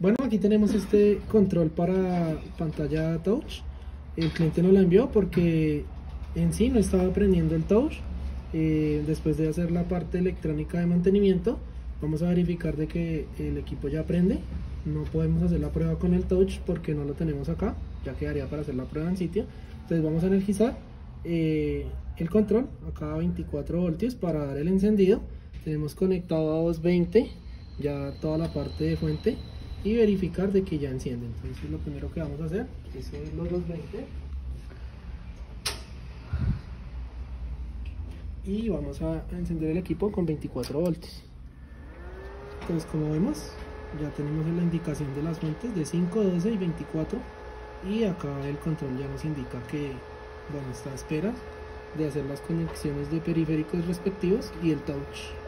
Bueno, aquí tenemos este control para pantalla touch. El cliente nos la envió porque en sí no estaba prendiendo el touch. Después de hacer la parte electrónica de mantenimiento, vamos a verificar de que el equipo ya prende. No podemos hacer la prueba con el touch porque no lo tenemos acá, ya quedaría para hacer la prueba en sitio. Entonces vamos a energizar el control acá a 24 voltios para dar el encendido. Tenemos conectado a 220 ya toda la parte de fuente y verificar de que ya enciende. Entonces lo primero que vamos a hacer es subir los 220 y vamos a encender el equipo con 24 voltios. Entonces, como vemos, ya tenemos la indicación de las fuentes de 5, 12 y 24, y acá el control ya nos indica que bueno, está a espera de hacer las conexiones de periféricos respectivos y el touch.